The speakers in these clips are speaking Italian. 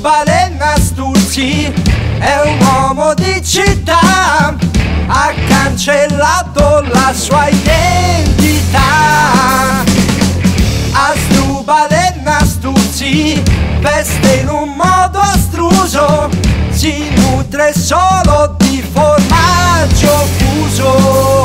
Asdrubale Nastuzzi è un uomo di città, ha cancellato la sua identità. Asdrubale Nastuzzi veste in un modo astruso, si nutre solo di formaggio fuso.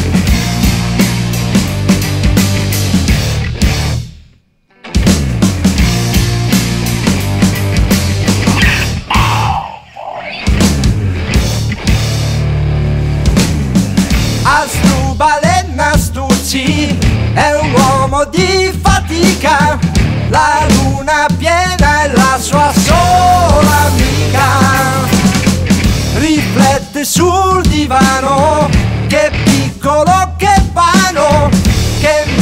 Asdrubale Nastuzzi è un uomo di fatica, la luna piena è la sua sola amica. Riflette sul divano, che piccolo che vano, che